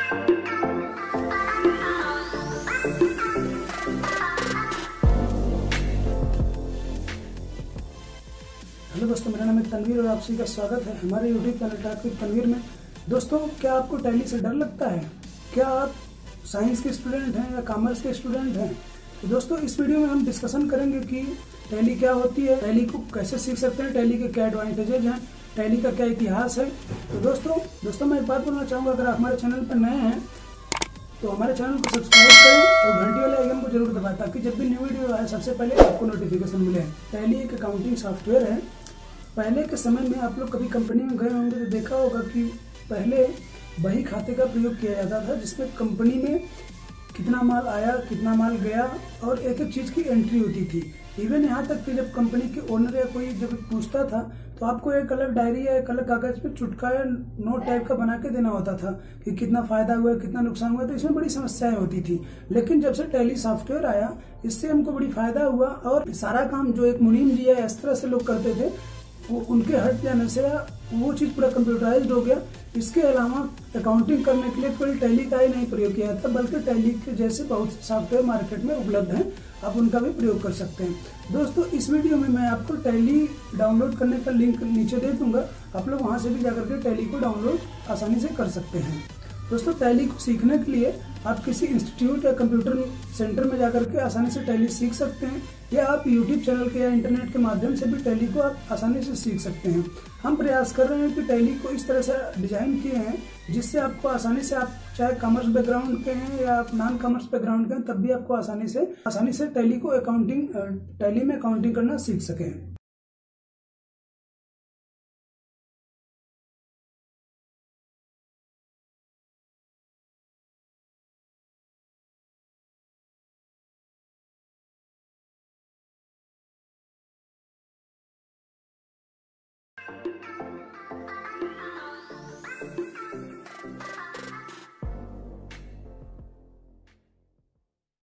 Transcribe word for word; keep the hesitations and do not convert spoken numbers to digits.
Hello दोस्तों, मेरा नाम है तनवीर और आप सभी का स्वागत है हमारे YouTube channel type with Tanveer में। दोस्तों, क्या आपको टैली से डर लगता है? क्या आप साइंस के स्टूडेंट हैं या कॉमर्स के स्टूडेंट हैं? तो दोस्तों, इस वीडियो में हम डिस्कशन करेंगे कि टैली क्या होती है, टैली को कैसे सीख सकते हैं, टैली के क्या एडवांटेजेज हैं, टैली का क्या इतिहास है। तो दोस्तों दोस्तों मैं एक बात बोलना चाहूँगा, अगर आप हमारे चैनल पर नए हैं तो हमारे चैनल को सब्सक्राइब करें और घंटी वाले आइकन को जरूर दबाएं ताकि जब भी न्यू वीडियो आए सबसे पहले आपको नोटिफिकेशन मिले। टैली एक अकाउंटिंग सॉफ्टवेयर है। पहले के समय में आप लोग कभी कंपनी में गए होंगे तो देखा होगा कि पहले बही खाते का प्रयोग किया जाता था, जिसमें कंपनी में कितना माल आया, कितना माल गया और एक एक चीज़ की एंट्री होती थी। इवन यहाँ तक कि जब कंपनी के ओनर या कोई जब पूछता था तो आपको एक अलग डायरी या एक अलग कागज पे चुटका या नोट टाइप का बना के देना होता था कि कितना फायदा हुआ, कितना नुकसान हुआ। तो इसमें बड़ी समस्याएं होती थी। लेकिन जब से टैली सॉफ्टवेयर आया, इससे हमको बड़ी फायदा हुआ और सारा काम जो एक मुनीम जी या इस तरह से लोग करते थे वो उनके हट जाने से वो चीज़ पूरा कंप्यूटराइज्ड हो गया। इसके अलावा अकाउंटिंग करने के लिए केवल टैली का ही नहीं प्रयोग किया जाता, बल्कि टैली के जैसे बहुत से सॉफ्टवेयर मार्केट में उपलब्ध हैं, आप उनका भी प्रयोग कर सकते हैं। दोस्तों, इस वीडियो में मैं आपको टैली डाउनलोड करने का लिंक नीचे दे दूंगा, आप लोग वहां से भी जाकर के टैली को डाउनलोड आसानी से कर सकते हैं। दोस्तों, टैली को सीखने के लिए आप किसी इंस्टीट्यूट या कंप्यूटर सेंटर में जाकर के आसानी से टैली सीख सकते हैं, या आप यूट्यूब चैनल के या इंटरनेट के माध्यम से भी टैली को आप आसानी से सीख सकते हैं। हम प्रयास कर रहे हैं कि टैली को इस तरह से डिजाइन किए हैं जिससे आपको आसानी से, आप चाहे कॉमर्स बैकग्राउंड के हैं या आप नॉन कॉमर्स बैकग्राउंड के हैं, तब भी आपको आसानी से आसानी से टैली को अकाउंटिंग टैली में अकाउंटिंग करना सीख सकें।